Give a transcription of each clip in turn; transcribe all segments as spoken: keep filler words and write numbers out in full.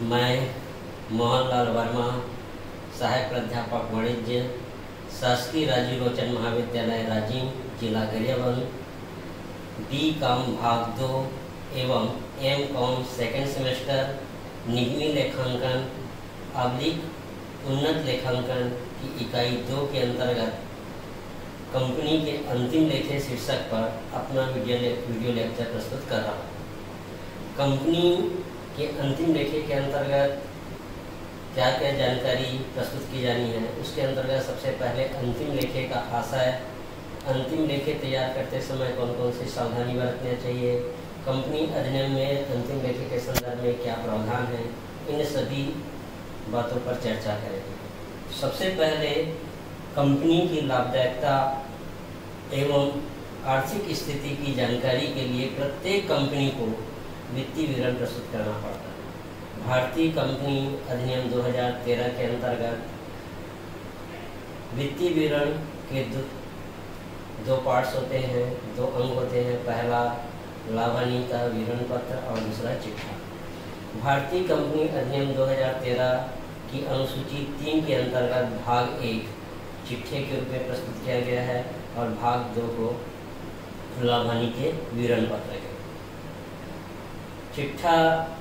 मैं मोहनलाल वर्मा, सहायक प्राध्यापक वाणिज्य, शासकीय राजीव लोचन महाविद्यालय राजीव, जिला गरियाबंद, बी कॉम भाग दो एवं एम कॉम सेकेंड सेमेस्टर निगमी लेखांकन अब्लिक उन्नत लेखांकन की इकाई दो के अंतर्गत कंपनी के अंतिम लेखे शीर्षक पर अपना वीडियो ले, वीडियो लेक्चर प्रस्तुत कर रहा हूँ। कंपनी के अंतिम लेखे के अंतर्गत क्या क्या जानकारी प्रस्तुत की जानी है, उसके अंतर्गत सबसे पहले अंतिम लेखे का आशय, अंतिम लेखे तैयार करते समय कौन कौन सी सावधानी बरतनी चाहिए, कंपनी अधिनियम में अंतिम लेखे के संदर्भ में क्या प्रावधान है, इन सभी बातों पर चर्चा करेंगे। सबसे पहले कंपनी की लाभदायकता एवं आर्थिक स्थिति की जानकारी के लिए प्रत्येक कंपनी को वित्तीय विवरण प्रस्तुत करना पड़ता है। भारतीय कंपनी अधिनियम दो हज़ार तेरह के अंतर्गत वित्तीय विवरण के दो, दो पार्ट्स होते हैं, दो अंग होते हैं। पहला लाभ हानि का विवरण पत्र और दूसरा चिट्ठा। भारतीय कंपनी अधिनियम दो हज़ार तेरह की अनुसूची तीन के अंतर्गत भाग एक चिट्ठे के रूप में प्रस्तुत किया गया है और भाग दो को लाभ हानि के विवरण पत्र के। चिट्ठा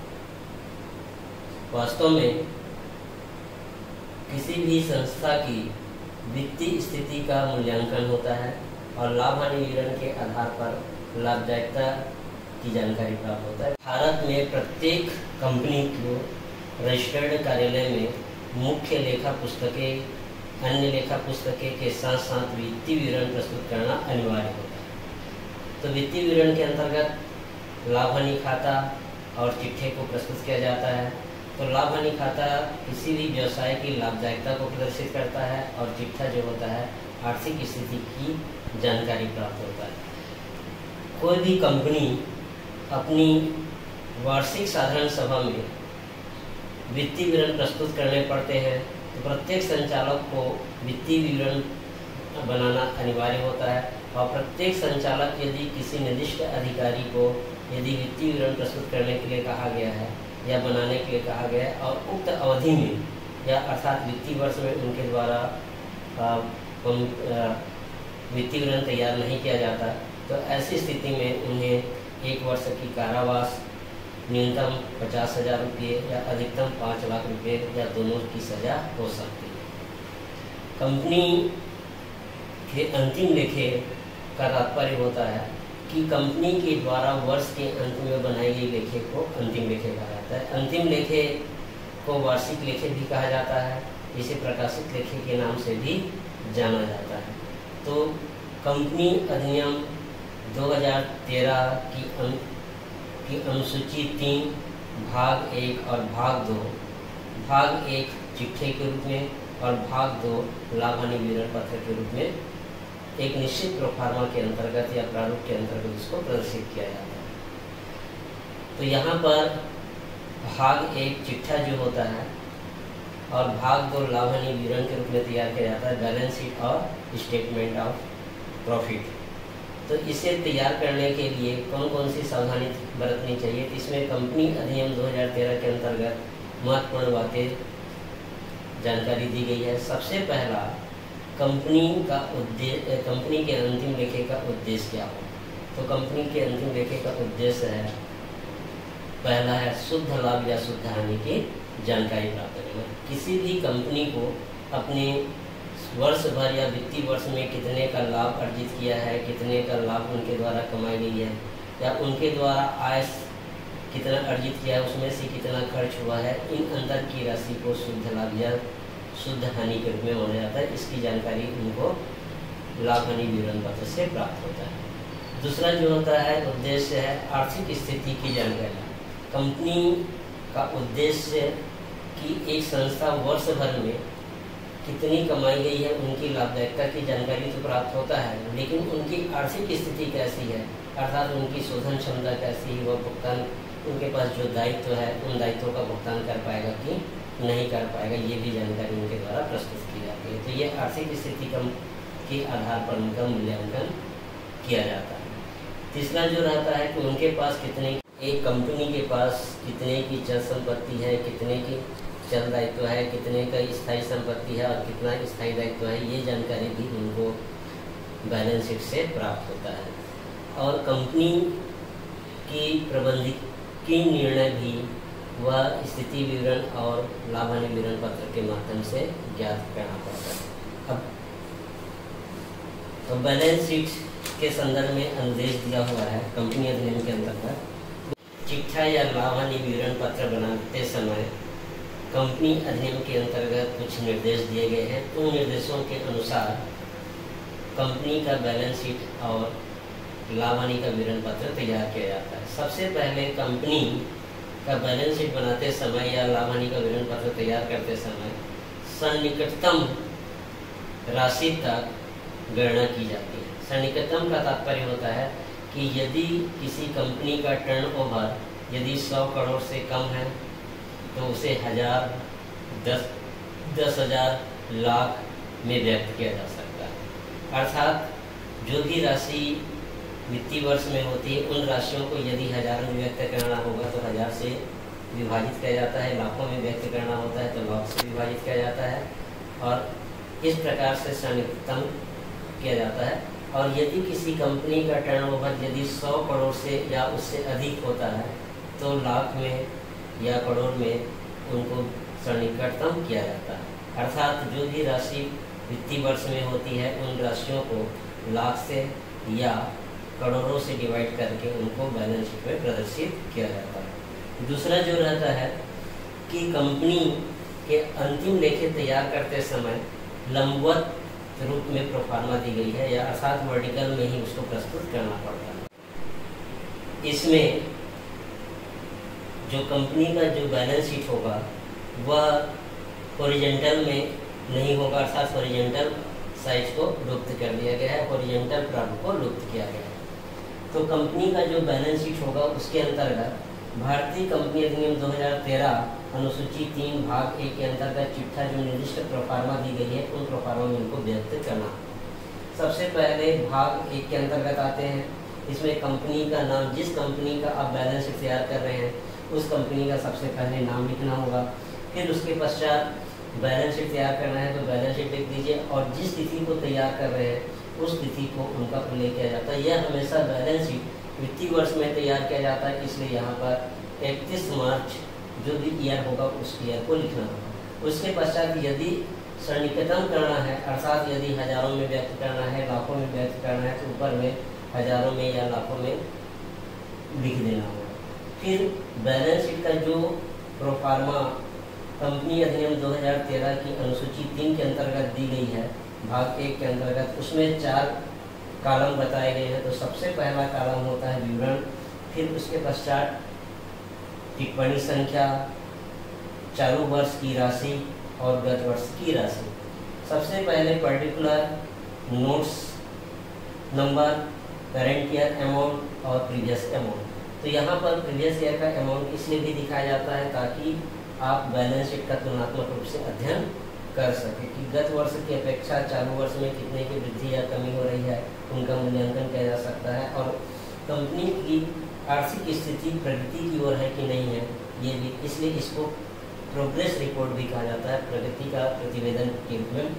वास्तव में किसी भी संस्था की वित्तीय स्थिति का मूल्यांकन होता है और लाभ हानि विवरण के आधार पर लाभदायकता की जानकारी प्राप्त होता है। भारत में प्रत्येक कंपनी को रजिस्टर्ड कार्यालय में मुख्य लेखा पुस्तकें, अन्य लेखा पुस्तकें के साथ साथ वित्तीय विवरण प्रस्तुत करना अनिवार्य होता है। तो वित्तीय विवरण के अंतर्गत लाभ हानि खाता और चिट्ठे को प्रस्तुत किया जाता है। तो लाभ हानि खाता किसी भी व्यवसाय की लाभदायकता को प्रदर्शित करता है और चिट्ठा जो होता है आर्थिक स्थिति की जानकारी प्राप्त होता है। कोई भी कंपनी अपनी वार्षिक साधारण सभा में वित्तीय विवरण प्रस्तुत करने पड़ते हैं, तो प्रत्येक संचालक को वित्तीय विवरण बनाना अनिवार्य होता है और प्रत्येक संचालक यदि किसी निर्दिष्ट अधिकारी को यदि वित्तीय विवरण प्रस्तुत करने के लिए कहा गया है या बनाने के लिए कहा गया है और उक्त अवधि में या अर्थात वित्तीय वर्ष में उनके द्वारा वित्तीय विवरण तैयार नहीं किया जाता, तो ऐसी स्थिति में उन्हें एक वर्ष की कारावास, न्यूनतम पचास हजार रुपये या अधिकतम पाँच लाख रुपये या दोनों की सजा हो सकती है। कंपनी के अंतिम लेखे का तात्पर्य होता है कि कंपनी के द्वारा वर्ष के अंत में बनाई गई लेखे को अंतिम लेखे कहा जाता है। अंतिम लेखे को वार्षिक लेखे भी कहा जाता है, इसे प्रकाशित लेखे के नाम से भी जाना जाता है। तो कंपनी अधिनियम दो हज़ार तेरह की अन, की अनुसूची तीन भाग एक और भाग दो, भाग एक चिट्ठे के रूप में और भाग दो लाभ हानि विवरण पत्र के रूप में एक निश्चित प्रोफार्मा के अंतर्गत या प्रारूप के अंतर्गत इसको प्रदर्शित किया जाता है। तो यहाँ पर भाग एक चिट्ठा जो होता है और भाग दो लाभ हानि विवरण के रूप में तैयार किया जाता है, बैलेंस शीट और स्टेटमेंट ऑफ प्रॉफिट। तो इसे तैयार करने के लिए कौन कौन सी सावधानी बरतनी चाहिए, तो इसमें कंपनी अधिनियम दो हज़ार तेरह के अंतर्गत महत्वपूर्ण बातें जानकारी दी गई है। सबसे पहला, कंपनी का उद्देश्य, कंपनी के अंतिम लेखे का उद्देश्य क्या हो। तो कंपनी के अंतिम लेखे का उद्देश्य है, पहला है शुद्ध लाभ या शुद्ध हानि की जानकारी प्राप्त करना। किसी भी कंपनी को अपने वर्ष भर या वित्तीय वर्ष में कितने का लाभ अर्जित किया है, कितने का लाभ उनके द्वारा कमाई गई है या उनके द्वारा आय कितना अर्जित किया है, उसमें से कितना खर्च हुआ है, इन अंतर की राशि को शुद्ध लाभ या शुद्ध हानि के रूप में माना जाता है। इसकी जानकारी उनको लाभ हानि विवरण पत्र से प्राप्त होता है। दूसरा जो होता है उद्देश्य है आर्थिक स्थिति की जानकारी। कंपनी का उद्देश्य कि एक संस्था वर्ष भर में कितनी कमाई गई है, उनकी लाभदायकता की जानकारी तो प्राप्त होता है, लेकिन उनकी आर्थिक स्थिति कैसी है, अर्थात उनकी शोधन क्षमता कैसी है, वह भुगतान, उनके पास जो दायित्व है उन दायित्वों का भुगतान कर पाएगा कि नहीं कर पाएगा, ये भी जानकारी उनके द्वारा प्रस्तुत की जाती है। तो ये आर्थिक स्थिति कम के आधार पर उनका मूल्यांकन किया जाता है। तीसरा जो रहता है कि उनके पास कितनी एक कंपनी के पास कितने की चल संपत्ति है, कितने की चल दायित्व है, कितने का स्थायी संपत्ति है और कितना स्थायी दायित्व है, ये जानकारी भी उनको बैलेंस शीट से प्राप्त होता है। और कंपनी की प्रबंधकीय निर्णय भी वह स्थिति विवरण और लाभ हानि विवरण पत्र के माध्यम से ज्ञात करना पड़ता है। अब तो बैलेंस शीट के संदर्भ में अनुदेश दिया हुआ है कंपनी अधिनियम के अंतर्गत। चिट्ठा या लाभ हानि विवरण पत्र बनाते समय कंपनी अधिनियम के अंतर्गत कुछ निर्देश दिए गए हैं। उन निर्देशों के अनुसार कंपनी का बैलेंस शीट और लाभ हानि का विवरण पत्र तैयार किया जाता है। सबसे पहले कंपनी का बैलेंस शीट बनाते समय या लाभ हानि का विवरण पत्र तैयार करते समय सन्निकटतम राशि तक गणना की जाती है। सन्निकटतम का तात्पर्य होता है कि यदि किसी कंपनी का टर्नओवर यदि सौ करोड़ से कम है तो उसे हजार, दस दस हजार, लाख में व्यक्त किया जा सकता है। अर्थात जो भी राशि वित्तीय वर्ष में होती है उन राशियों को यदि हजारों में व्यक्त करना होगा तो हजार से विभाजित किया जाता है, लाखों में व्यक्त करना होता है तो लाख से विभाजित किया जाता है और इस प्रकार से सन्निकटतम किया जाता है। और यदि किसी कंपनी का टर्नओवर यदि सौ करोड़ से या उससे अधिक होता है तो लाख में या करोड़ में उनको सन्निकटतम किया जाता है। अर्थात जो भी राशि वित्तीय वर्ष में होती है उन राशियों को लाख से या करोड़ों से डिवाइड करके उनको बैलेंस शीट में प्रदर्शित किया जाता है। दूसरा जो रहता है कि कंपनी के अंतिम लेखे तैयार करते समय लंबवत रूप में प्रोफार्मा दी गई है या अर्थात वर्टिकल में ही उसको प्रस्तुत करना पड़ता है। इसमें जो कंपनी का जो बैलेंस शीट होगा वह हॉरिजॉन्टल में नहीं होगा, अर्थात हॉरिजॉन्टल साइज को लुप्त कर दिया गया है, हॉरिजॉन्टल प्रारूप को लुप्त किया गया है। तो कंपनी का जो बैलेंस शीट होगा उसके अंतर्गत भारतीय कंपनी अधिनियम दो हज़ार तेरह अनुसूची तीन भाग एक के अंतर्गत चिट्ठा जो निर्दिष्ट प्रोफार्मा दी गई है उन प्रोफार्मा में उनको व्यक्त करना। सबसे पहले भाग एक के अंतर्गत आते हैं। इसमें कंपनी का नाम, जिस कंपनी का आप बैलेंस शीट तैयार कर रहे हैं उस कंपनी का सबसे पहले नाम लिखना होगा। फिर उसके पश्चात बैलेंस शीट तैयार करना है तो बैलेंस शीट लिख दीजिए और जिस तिथि को तैयार कर रहे हैं उस तिथि को उनका उल्लेख किया जाता है। यह हमेशा बैलेंस शीट वित्तीय वर्ष में तैयार किया जाता है, इसलिए यहाँ पर इकतीस मार्च जो भी ईयर होगा उस ईयर को लिखना होगा। उसके पश्चात यदि सन्निकटन करना है अर्थात यदि हजारों में व्यक्त करना है, लाखों में व्यक्त करना है तो ऊपर में हजारों में या लाखों में लिख देना होगा। फिर बैलेंस शीट का जो प्रोफार्मा कंपनी अधिनियम दो हज़ार तेरह की अनुसूची तीन के अंतर्गत दी गई है भाग एक के अंतर्गत, उसमें चार कॉलम बताए गए हैं। तो सबसे पहला कॉलम होता है विवरण, फिर उसके पश्चात टिप्पणी संख्या, चालू वर्ष की राशि और गत वर्ष की राशि। सबसे पहले particular notes number, current year amount और प्रीवियस अमाउंट। तो यहाँ पर प्रीवियस ईयर का अमाउंट इसलिए भी दिखाया जाता है ताकि आप बैलेंस शीट का तुलनात्मक रूप से अध्ययन कर सके कि गत वर्ष की अपेक्षा चालू वर्ष में कितने की वृद्धि या कमी हो रही है, उनका मूल्यांकन किया जा सकता है। और कंपनी की आर्थिक स्थिति प्रगति की ओर है कि नहीं है ये भी, इसलिए इसको प्रोग्रेस रिपोर्ट भी कहा जाता है, प्रगति का प्रतिवेदन के रूप में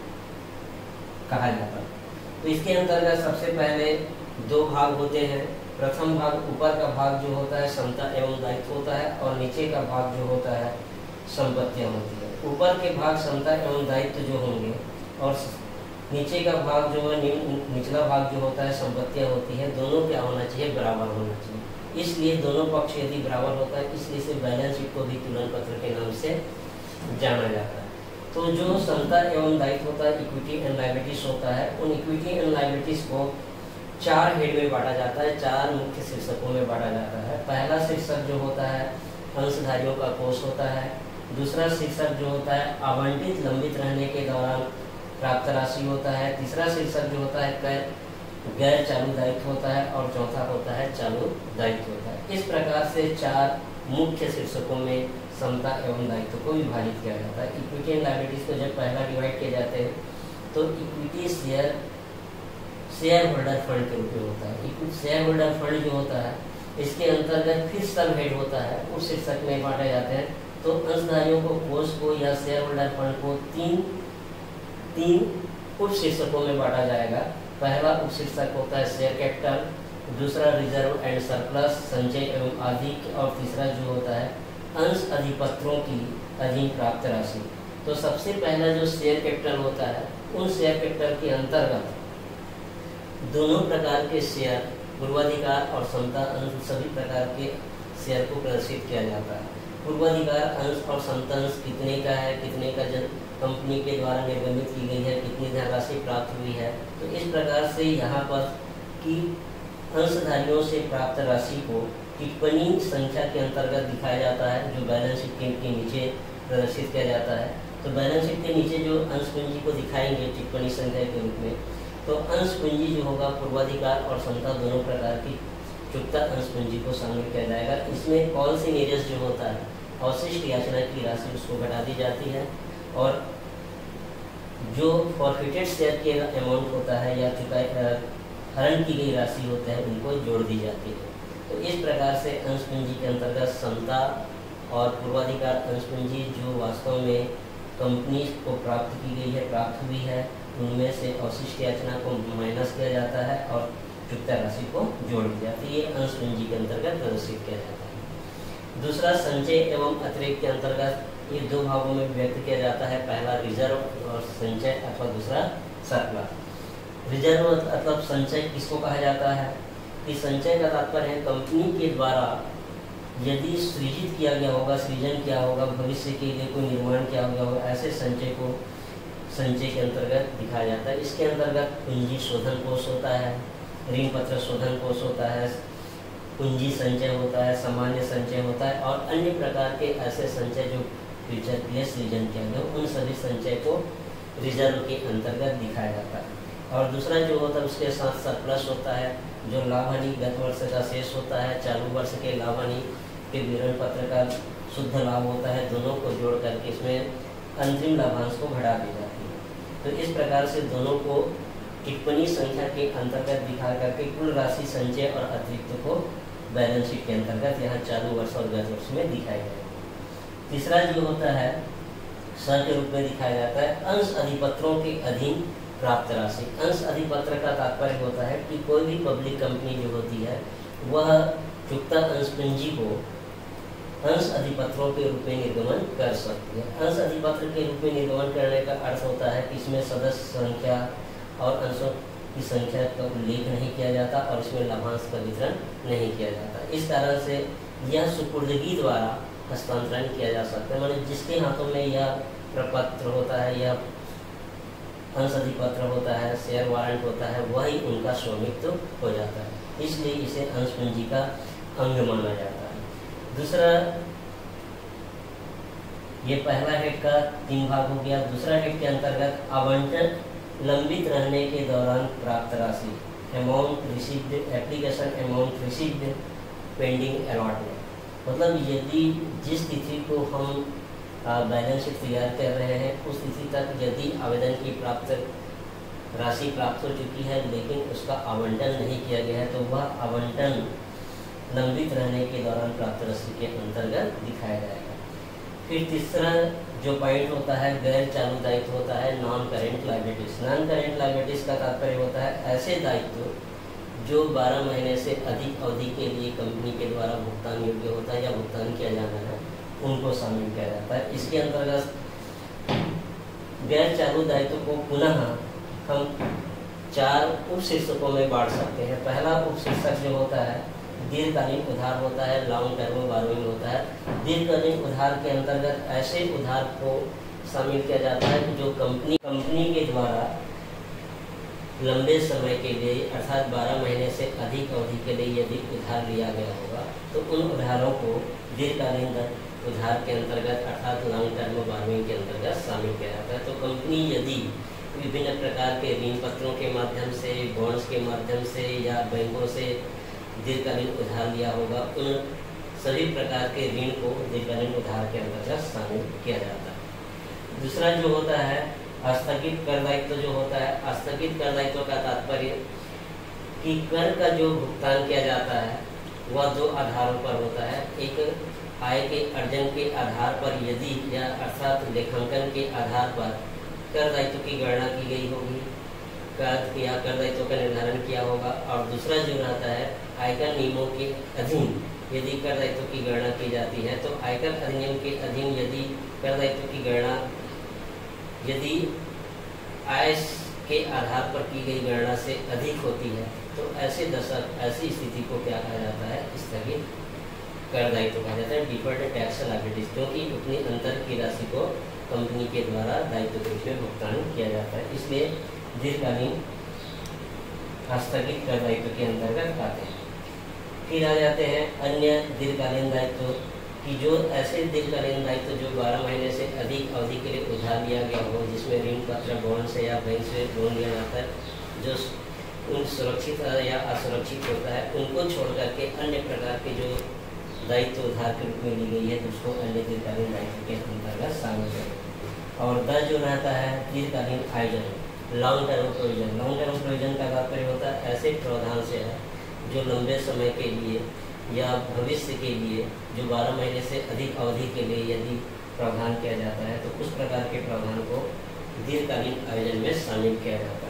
कहा जाता है। तो इसके अंतर्गत सबसे पहले दो भाग होते हैं। प्रथम भाग ऊपर का भाग जो होता है क्षमता एवं दायित्व होता है और नीचे का भाग जो होता है संपत्तियां होती है। ऊपर के भाग क्षमता एवं दायित्व जो होंगे और नीचे का भाग जो है निचला भाग जो होता है संपत्तियां होती है, दोनों क्या होना चाहिए, बराबर होना चाहिए। इसलिए दोनों पक्ष यदि बराबर होता है इसलिए इसे बैलेंस शीट को भी तुलन पत्र के नाम से जाना जाता है। तो जो क्षमता एवं दायित्व होता है, इक्विटी एंड लायबिलिटीज होता है, उन इक्विटी एंड लायबिलिटीज को चार हेड में बांटा जाता है, चार मुख्य शीर्षकों में बांटा जाता है। पहला शीर्षक जो होता है अंशधारियों का कोष होता है, दूसरा शीर्षक जो होता है आवंटित लंबित रहने के दौरान प्राप्त राशि होता है, तीसरा शीर्षक जो होता है गैर चालू दायित्व होता है और चौथा होता है चालू दायित्व होता है। इस प्रकार से चार मुख्य शीर्षकों में क्षमता एवं दायित्व को विभाजित किया जाता है। इक्विटी एंड लायबिलिटीज को जब पहला डिवाइड किए जाते हैं तो equity share share holder fund के रूप में होता है। इक्विटी शेयर होल्डर फंड जो होता है इसके अंतर्गत फिर सब हेड होता है, उस शीर्षक में बांटे जाते हैं। तो अंशधारियों को, कोष को या शेयर होल्डर फंड को तीन तीन उप शीर्षकों में बांटा जाएगा। पहला उप शीर्षक होता है शेयर कैपिटल, दूसरा रिजर्व एंड सरप्लस, संचय एवं आदि, और तीसरा जो होता है अंश अधिपत्रों की अधीन प्राप्त राशि। तो सबसे पहला जो शेयर कैपिटल होता है, उन शेयर कैपिटल के अंतर्गत दोनों प्रकार के शेयर, पूर्वाधिकार और समता अंश, सभी प्रकार के शेयर को प्रदर्शित किया जाता है। पूर्वाधिकार अंश और समता अंश कितने का है, कितने का जन कंपनी के द्वारा निर्गमित की गई है, कितनी धनराशि प्राप्त हुई है। तो इस प्रकार से यहाँ पर कि अंशधारियों से प्राप्त राशि को टिप्पणी संख्या के अंतर्गत दिखाया जाता है, जो बैलेंस शीट के नीचे प्रदर्शित किया जाता है। तो बैलेंस शीट के नीचे जो अंश पूंजी को दिखाएंगे टिप्पणी संख्या के रूप में, तो अंश पूंजी जो होगा पूर्वाधिकार और समता दोनों प्रकार की चुकता अंश पूंजी को शामिल किया जाएगा। इसमें कॉल से नीरस जो होता है, अवशिष्ट याचना की राशि उसको घटा दी जाती है, और जो फॉरफिटेड शेयर के अमाउंट होता है या चुकाई हरण की गई राशि होता है, उनको जोड़ दी जाती है। तो इस प्रकार से अंश पूंजी के अंतर्गत समता और पूर्वाधिकार अंश पूंजी जो वास्तव में कंपनी को प्राप्त की गई है, प्राप्त हुई है, उनमें से अवशिष्ट याचना को माइनस किया जाता है और चुकता राशि को जोड़ दी जाती है। ये अंश पूंजी के अंतर्गत प्रदर्शित किया जाता है। दूसरा संचय एवं अतिरिक्त के अंतर्गत ये दो भागों में व्यक्त किया जाता है। पहला रिजर्व और संचय अथवा दूसरा सरप्लस। रिजर्व मतलब संचय किसको कहा जाता है कि संचय का तात्पर्य है कंपनी के द्वारा यदि सृजित किया गया होगा, सृजन किया होगा, भविष्य के लिए कोई निर्माण किया गया होगा, ऐसे संचय को संचय के अंतर्गत दिखाया जाता है। इसके अंतर्गत पूंजी शोधन कोष होता है, ऋण पत्र शोधन कोष होता है, पूंजी संचय होता है, सामान्य संचय होता है, और अन्य प्रकार के ऐसे संचय जो फ्यूचर के लिए सृजन किया गया, उन सभी संचय को रिजर्व के अंतर्गत दिखाया जाता है। और दूसरा जो होता है उसके साथ सरप्लस होता है, जो लाभ हानि गत वर्ष का शेष होता है, चालू वर्ष के लाभ हानि के विवरण पत्र का शुद्ध लाभ होता है, दोनों को जोड़ करके इसमें अंतरिम लाभांश को घटा दी जाती है। तो इस प्रकार से दोनों को टिप्पणी संख्या के अंतर्गत दिखा करके कुल राशि संचय और अतिरिक्त को बैलेंस शीट के अंतर्गत यहाँ चालू वर्ष और गत वर्ष में दिखाया गया। तीसरा जो होता है स के रूप में दिखाया जाता है अंश अधिपत्रों के अधीन प्राप्त राशि। अंश अधिपत्र का तात्पर्य होता है कि कोई भी पब्लिक कंपनी जो होती है वह चुकता अंश पूंजी को अंश अधिपत्रों के रूप में निर्गमन कर सकती है। अंश अधिपत्र के रूप में निर्गमन करने का अर्थ होता है कि इसमें सदस्य संख्या और अंशों की संख्या का उल्लेख नहीं किया जाता और इसमें लाभांश का वितरण नहीं किया जाता। इस कारण से यह सुपुर्दगी द्वारा हस्तांतरण किया जा सकता है, मतलब जिसके हाथों में यह प्रपत्र होता है, यह अंश अधिपत्र होता है, शेयर वारंट होता है, वही उनका स्वामित्व हो जाता है। इसलिए इसे अंश पूंजी का अंग माना जाता है। दूसरा, ये पहला हेड का तीन भाग हो गया। दूसरा हेड के अंतर्गत आवंटन लंबित रहने के दौरान प्राप्त राशि, amount received, application amount received, pending allotment. मतलब यदि जिस तिथि को हम बैलेंस शीट तैयार कर रहे हैं उस तिथि तक यदि आवेदन की प्राप्त राशि प्राप्त हो चुकी है लेकिन उसका आवंटन नहीं किया गया है, तो वह आवंटन लंबित रहने के दौरान प्राप्त राशि के अंतर्गत दिखाया जाएगा। फिर तीसरा जो पॉइंट होता है गैर चालू दायित्व होता है, non current liabilities. Non current liabilities का तात्पर्य होता है ऐसे दायित्व जो बारह महीने से अधिक अवधि के लिए कंपनी के द्वारा भुगतान योग्य होता है या भुगतान किया जाना है, उनको शामिल किया जाता है। इसके अंतर्गत गैर चालू दायित्व को पुनः हम चार उप शीर्षकों में बांट सकते हैं। पहला उप शीर्षक जो होता है दीर्घकालीन उधार होता है, लॉन्ग टर्म बोरोइंग होता है। दीर्घकालीन उधार के अंतर्गत ऐसे उधार को शामिल किया जाता है कि जो कंपनी कंपनी के द्वारा लंबे समय के लिए अर्थात बारह महीने से अधिक अवधि के लिए यदि उधार लिया गया होगा तो उन उधारों को दीर्घकालीन उधार के अंतर्गत अर्थात लॉन्ग टर्म बोरोइंग के अंतर्गत शामिल किया जाता है। तो कंपनी यदि विभिन्न प्रकार के ऋण पत्रों के माध्यम से, बॉन्ड्स के माध्यम से या बैंकों से दीर्घकालीन उधार लिया होगा, उन सभी प्रकार के ऋण को दीर्घकालीन उधार के अंतर्गत शामिल किया जाता है। दूसरा जो होता है आस्थगित कर दायित्व जो होता है। आस्थगित कर दायित्व का तात्पर्य कि कर का जो भुगतान किया जाता है वह दो आधारों पर होता है। एक आय के अर्जन के आधार पर यदि या अर्थात लेखांकन के आधार पर कर दायित्व की गणना की गई होगी, कर या कर दायित्व का निर्धारण किया होगा। और दूसरा जो रहता है आयकर नियमों के अधीन यदि कर दायित्व की गणना की जाती है, तो आयकर अधिनियम के अधीन यदि कर दायित्व की गणना यदि आय के आधार पर की गई गणना से अधिक होती है, तो ऐसे दशा ऐसी स्थिति को क्या कहा जाता है, स्थगित कर दायित्व कहा जाता है, डिफर्ड टैक्स लायबिलिटीज, क्योंकि उतनी अंतर की राशि को कंपनी के द्वारा दायित्व के रूप में भुगतान किया जाता है, इसलिए दीर्घकालीन स्थगित कर दायित्व के अंतर्गत आते हैं। फिर आ जाते हैं अन्य दीर्घकालीन दायित्व कि जो ऐसे दीर्घकालीन दायित्व जो बारह महीने से अधिक अवधि के लिए उधार लिया गया हो, जिसमें ऋण पत्र, बॉन्ड से या बैंक से लोन लिया जाता है, जो उन सुरक्षित या असुरक्षित होता है, उनको छोड़ करके अन्य प्रकार के जो दायित्व उधार के रूप में ली गई है, उसको अन्य दीर्घकालीन दायित्व के अंतर्गत शामिल है। और द जो रहता है दीर्घकालीन आयोजन, long term provision. Long term provision का तात्पर्य होता है ऐसे प्रावधान से है जो लंबे समय के लिए या भविष्य के लिए, जो बारह महीने से अधिक अवधि के लिए यदि प्रावधान किया जाता है, तो उस प्रकार के प्रावधान को दीर्घकालीन आयोजन में शामिल किया जाता है।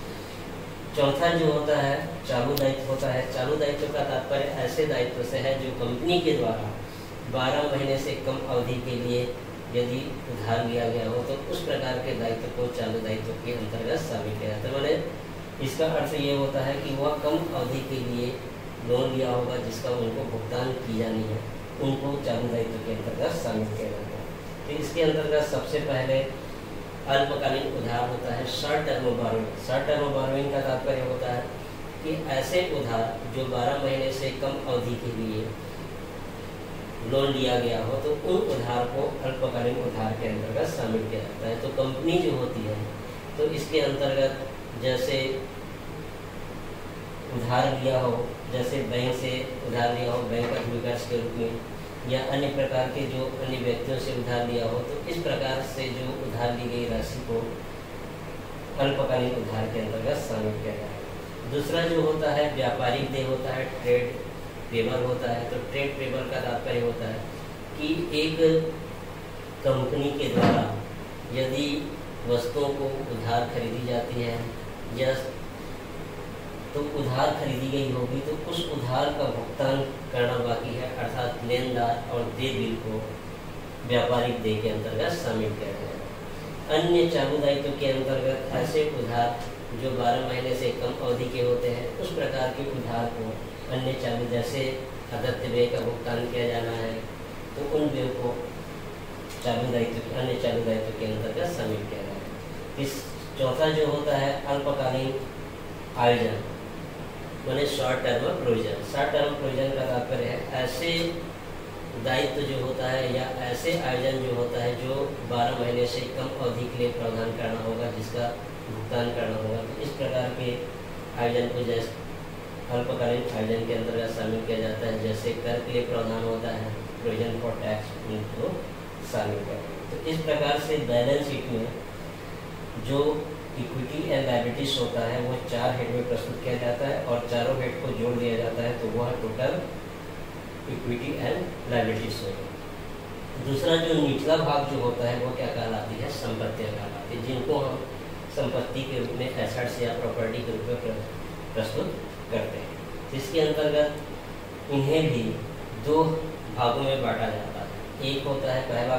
चौथा जो होता है चालू दायित्व होता है। चालू दायित्व का तात्पर्य ऐसे दायित्व से है जो कंपनी के द्वारा बारह महीने से कम अवधि के लिए यदि उधार लिया गया हो, तो उस प्रकार के दायित्व को चालू दायित्व के अंतर्गत शामिल किया जाता है। मैंने इसका अर्थ ये होता है कि वह कम अवधि के लिए लोन लिया होगा जिसका उनको भुगतान की जानी है, उनको चालू दायित्व के अंतर्गत शामिल किया जाता है। तो इसके अंतर्गत सबसे पहले अल्पकालीन उधार होता है, short term borrowing. Short term borrowing का तात्पर्य होता है कि ऐसे उधार जो बारह महीने से कम अवधि के लिए लोन लिया गया हो, तो उन उधार को अल्पकालीन उधार के अंतर्गत शामिल किया जाता है। तो कंपनी जो होती है, तो इसके अंतर्गत जैसे उधार लिया हो, जैसे बैंक से उधार लिया हो बैंक अधिविकर्ष के रूप में, या अन्य प्रकार के जो अन्य व्यक्तियों से उधार लिया हो, तो इस प्रकार से जो उधार ली गई राशि को अल्पकालीन उधार के अंतर्गत शामिल किया जाता है। दूसरा जो होता है व्यापारिक देय होता है, ट्रेड पेबल होता है। तो ट्रेड पेबल का तात्पर्य होता है कि एक कंपनी के द्वारा यदि वस्तुओं को उधार खरीदी जाती है या तो उधार खरीदी गई होगी, तो उस उधार का भुगतान करना बाकी है, अर्थात लेनदार और देय बिल को व्यापारिक देय के अंतर्गत शामिल किया जाएगा। अन्य चालू दायित्व के अंतर्गत ऐसे उधार जो बारह महीने से कम अवधि के होते हैं, उस प्रकार के उधार को अन्य चालू, जैसे आदत्य व्यय का भुगतान किया जाना है, तो उन व्यय को चालू दायित्व अन्य चालू दायित्व के अंतर्गत शामिल किया जाएगा। इस चौथा जो होता है अल्पकालीन आयोजन, माने short term provision. Short term provision का तात्पर्य है ऐसे दायित्व जो होता है या ऐसे आयोजन जो होता है जो बारह महीने से कम अवधि के लिए प्रावधान करना होगा, जिसका भुगतान करना होगा। तो इस प्रकार के आयोजन को जैसे अल्पकालीन आयोजन के अंतर्गत शामिल किया जाता है। जैसे कर के लिए प्रावधान होता है, प्रोविजन फॉर टैक्स, उनको शामिल किया। तो इस प्रकार से बैलेंस शीट में जो इक्विटी एंड लायबिलिटीज होता है वो चार हेड में प्रस्तुत किया जाता है और चारों हेड को जोड़ दिया जाता है, तो वह टोटल इक्विटी एंड लायबिलिटीज होगा। दूसरा जो निचला भाग जो होता है वो क्या कहलाती है, संपत्तियाँ कहलाती है, जिनको हम संपत्ति के रूप में एसेट्स या प्रॉपर्टी के रूप में प्रस्तुत करते हैं। इसके अंतर्गत इन्हें भी दो भागों में बांटा जाता है। एक होता है पहला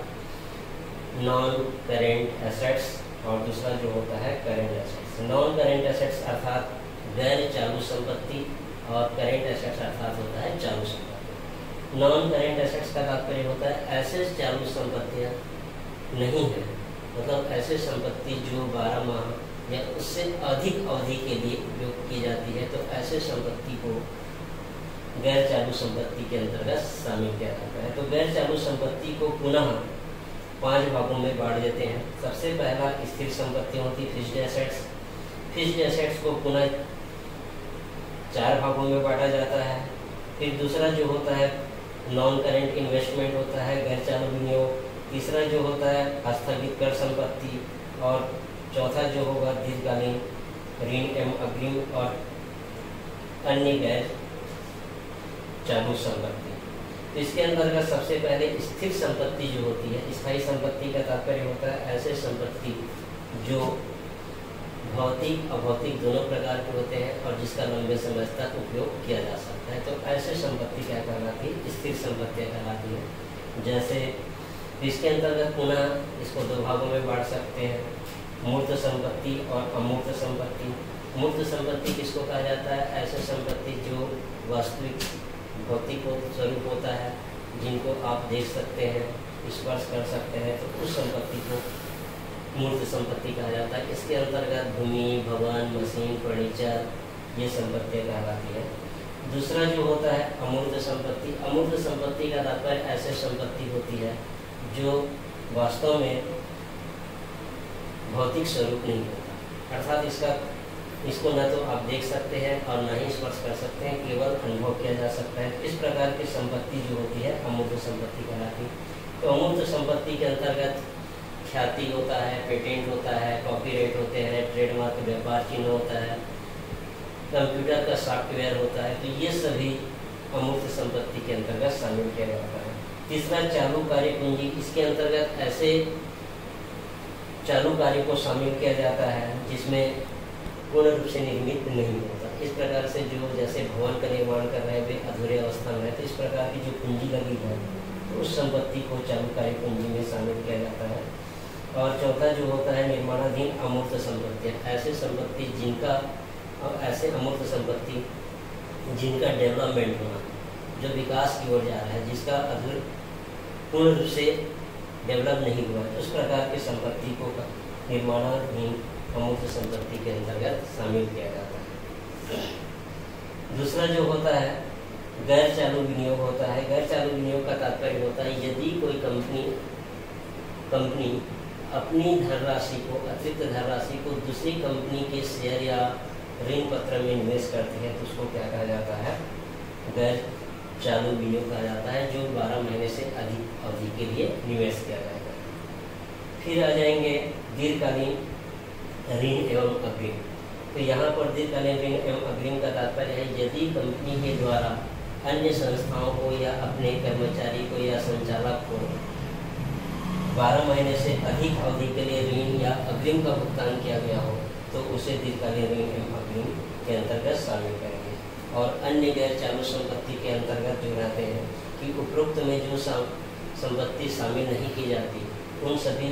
भाग नॉन करेंट एसेट्स और दूसरा जो होता है current assets. Non current assets अर्थात गैर चालू संपत्ति और करेंट एसेट्स अर्थात होता है चालू संपत्ति। नॉन करेंट एसेट्स का तात्पर्य होता है ऐसे चालू संपत्तियाँ नहीं है, मतलब ऐसे संपत्ति जो बारह माह या उससे अधिक अवधि के लिए उपयोग की जाती है, तो ऐसे संपत्ति को गैर चालू संपत्ति के अंतर्गत शामिल किया जाता है। तो गैर चालू संपत्ति को पुनः पांच भागों में बांट देते हैं। सबसे पहला स्थिर संपत्ति होती है, फिक्स्ड एसेट्स। फिक्स्ड एसेट्स को पुनः चार भागों में बांटा जाता है। फिर दूसरा जो होता है नॉन करेंट इन्वेस्टमेंट होता है, गैर चालू विनियोग। तीसरा जो होता है स्थगित कर संपत्ति, और चौथा जो होगा दीर्घकालीन ऋण एवं अग्रिम और अन्य गैर चालू संपत्ति। तो इसके अंतर्गत सबसे पहले स्थिर संपत्ति जो होती है, स्थायी संपत्ति का तात्पर्य होता है ऐसे संपत्ति जो भौतिक अभौतिक दोनों प्रकार के होते हैं और जिसका लंबे समय तक उपयोग किया जा सकता है। तो ऐसे संपत्ति क्या कहलाती है? स्थिर संपत्तियाँ कहलाती है। जैसे इसके अंतर्गत पुनः इसको दो भागों में बांट सकते हैं, मूर्त संपत्ति और अमूर्त संपत्ति। मूर्त संपत्ति किसको कहा जाता है? ऐसे संपत्ति जो वास्तविक भौतिक स्वरूप होता है, जिनको आप देख सकते हैं, स्पर्श कर सकते हैं, तो उस संपत्ति को मूर्त संपत्ति कहा जाता है। इसके अंतर्गत भूमि, भवन, मशीन, फर्नीचर ये संपत्तियाँ कहलाती है। दूसरा जो होता है अमूर्त संपत्ति। अमूर्त संपत्ति का तात्पर्य ऐसे संपत्ति होती है जो वास्तव में भौतिक स्वरूप नहीं होता, अर्थात इसका इसको न तो आप देख सकते हैं और न ही स्पर्श कर सकते हैं, केवल अनुभव किया जा सकता है। इस प्रकार की संपत्ति जो होती है अमूर्त संपत्ति कहलाती है। तो अमूर्त संपत्ति के अंतर्गत ख्याति होता है, पेटेंट होता है, कॉपीराइट होते हैं, ट्रेडमार्क व्यापार चिन्ह होता है, कंप्यूटर का सॉफ्टवेयर होता है। तो ये सभी अमूर्त संपत्ति के अंतर्गत शामिल किया जाता है। तीसरा चालू कार्य पूंजी। इसके अंतर्गत ऐसे चालू कार्य को शामिल किया जाता है जिसमें पूर्ण रूप से निर्मित नहीं होता। इस प्रकार से जो जैसे भवन का निर्माण कर रहे हैं वे अधूरे अवस्था में है, तो इस प्रकार की जो पूंजी लगी है तो उस संपत्ति को चालू कार्य पूंजी में शामिल किया जाता है। और चौथा जो होता है निर्माणाधीन अमूर्त संपत्तियाँ। ऐसे संपत्ति जिनका ऐसे अमूर्त संपत्ति जिनका डेवलपमेंट होना, जो विकास की ओर जा रहा है, जिसका अधूर पूर्ण रूप से डेवलप नहीं हुआ है, उस प्रकार की संपत्ति को निर्माणाधीन अमूर्त संपत्ति के अंतर्गत शामिल किया जाता है। दूसरा जो होता है गैर चालू विनियोग होता है। गैर चालू विनियोग का तात्पर्य होता है यदि कोई कंपनी कंपनी अपनी धनराशि को अतिरिक्त धनराशि को दूसरी कंपनी के शेयर या ऋण पत्र में निवेश करती है तो उसको क्या कहा जाता है? गैर चालू विनियोग कहा जाता है, जो बारह महीने से अधिक अवधि के लिए निवेश किया जाएगा। फिर आ जाएंगे दीर्घकालीन ऋण एवं अग्रिम। तो यहाँ पर दीर्घकालीन ऋण एवं अग्रिम का तात्पर्य है यदि कंपनी के द्वारा अन्य संस्थाओं को या अपने कर्मचारी को या संचालक को बारह महीने से अधिक अवधि के लिए ऋण या अग्रिम का भुगतान किया गया हो तो उसे दीर्घकालीन ऋण एवं अग्रिम के अंतर्गत शामिल करेंगे। और अन्य गैर चालू संपत्ति के अंतर्गत जो रहते हैं कि उपरोक्त में जो संपत्ति शामिल नहीं की जाती उन सभी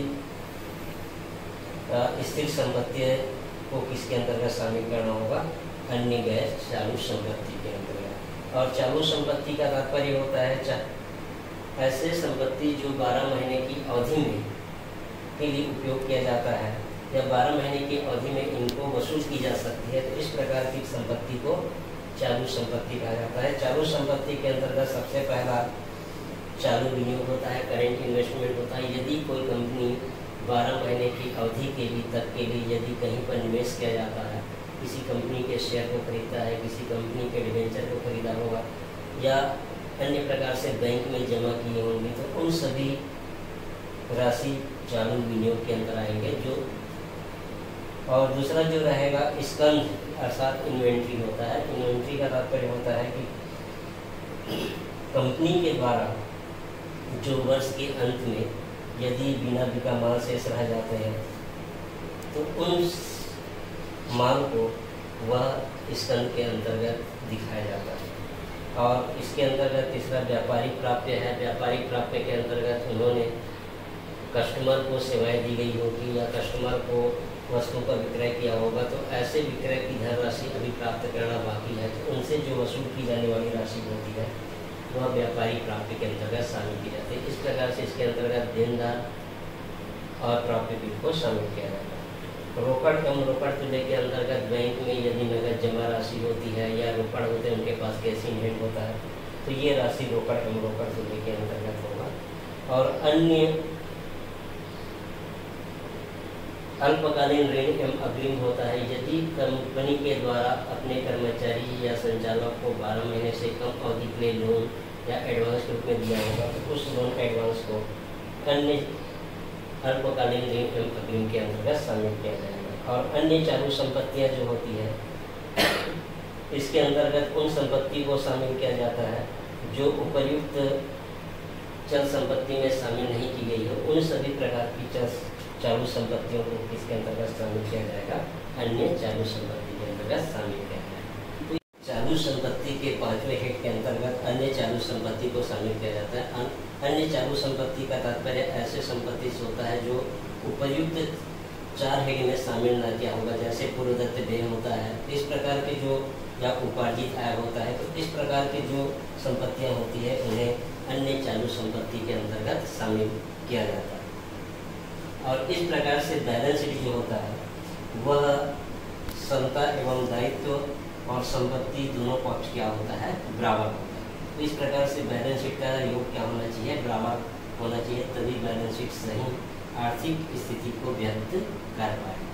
स्थिर संपत्तियों को किसके अंतर्गत शामिल करना होगा? अन्य गैर चालू संपत्ति के अंतर्गत। और चालू संपत्ति का तात्पर्य होता है ऐसे संपत्ति जो बारह महीने की अवधि में के लिए उपयोग किया जाता है या बारह महीने की अवधि में इनको वसूल की जा सकती है, तो इस प्रकार की संपत्ति को चालू संपत्ति कहा जाता है। चालू संपत्ति के अंतर्गत सबसे पहला चालू विनियोग होता है, करेंट इन्वेस्टमेंट होता है। यदि कोई कंपनी बारह महीने की अवधि के लिए तक के लिए यदि कहीं पर निवेश किया जाता है, किसी कंपनी के शेयर को खरीदता है, किसी कंपनी के डिवेंचर को खरीदा होगा या अन्य प्रकार से बैंक में जमा किए होंगे, तो उन सभी राशि चालू विनियोग के अंदर आएंगे। जो और दूसरा जो रहेगा स्कंध अर्थात इन्वेंट्री होता है। इन्वेंट्री का तात्पर्य होता है कि कंपनी के द्वारा जो वर्ष के अंत में यदि बिना बिका माल शेष रह जाते हैं तो उन माल को वह स्कंध के अंतर्गत दिखाया जाता है। और इसके अंतर्गत तीसरा व्यापारिक प्राप्य है। व्यापारिक प्राप्य के अंतर्गत उन्होंने कस्टमर को सेवाएं दी गई होगी या कस्टमर को वस्तु का विक्रय किया होगा, तो ऐसे विक्रय की धनराशि अभी प्राप्त करना बाकी है, तो उनसे जो वसूल की जाने वाली राशि होती है वह व्यापारिक प्राप्ति के अंतर्गत शामिल की जाती है। इस प्रकार से इसके अंतर्गत देनदार और प्राप्य बिल को शामिल किया जाता है। रोकड़ एवं रोकड़ तुल्य के अंतर्गत बैंक में यदि नगद जमा राशि होती है या रोकड़ होते हैं, उनके पास कैश इन हैंड होता है, तो ये राशि रोकड़ एवं रोकड़ तुल्य के अंतर्गत होगा। और अन्य अल्पकालीन ऋण एवं अग्रिम होता है। यदि कंपनी के द्वारा अपने कर्मचारी या संचालक को बारह महीने से कम अवधि के लिए लोन या एडवांस के रूप में दिया होगा, तो उस लोन एडवांस को अन्य अल्पकालीन ऋण एवं अग्रिम के अंतर्गत शामिल किया जाएगा। और अन्य चालू संपत्तियां जो होती है इसके अंतर्गत उन संपत्ति को शामिल किया जाता है जो उपर्युक्त चल संपत्ति में शामिल नहीं की गई है, उन सभी प्रकार की चल चालू संपत्तियों को किसके अंतर्गत शामिल किया जाएगा? अन्य चालू संपत्ति के अंतर्गत शामिल किया जाएगा। तो चालू संपत्ति के पांचवें हेड के अंतर्गत अन्य चालू संपत्ति को शामिल किया जाता है। अन्य चालू संपत्ति का तात्पर्य ऐसे संपत्ति से होता है जो उपर्युक्त चार हेड में शामिल न किया होगा, जैसे पूर्वदत्त व्यय होता है, इस प्रकार के जो या उपार्जित आय होता है, तो इस प्रकार की जो संपत्तियां होती है उन्हें अन्य चालू संपत्ति के अंतर्गत शामिल किया जाता है। और इस प्रकार से बैलेंस शीट जो होता है वह क्षमता एवं दायित्व और संपत्ति दोनों पक्ष क्या होता है? बराबर होता है। तो इस प्रकार से बैलेंस शीट का योग क्या होना चाहिए? बराबर होना चाहिए, तभी बैलेंस शीट सही आर्थिक स्थिति को व्यक्त कर पाए।